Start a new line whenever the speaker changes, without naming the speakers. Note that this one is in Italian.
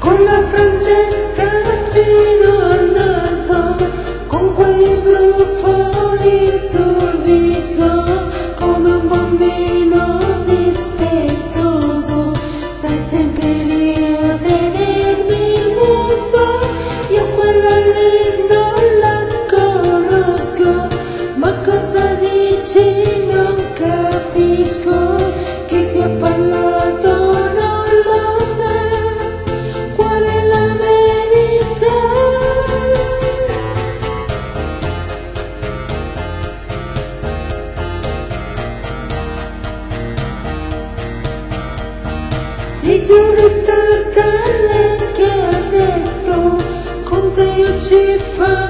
con la frangetta fino al naso, con quei brufoli sul viso, come un bambino dispettoso, stai sempre lì a tenermi il muso. Io quella lì non la conosco, ma cosa dici non capisco, che ti ha parlato non lo sai, qual è la verità? Ti giuro è stata lei che ha detto, con te io ci farò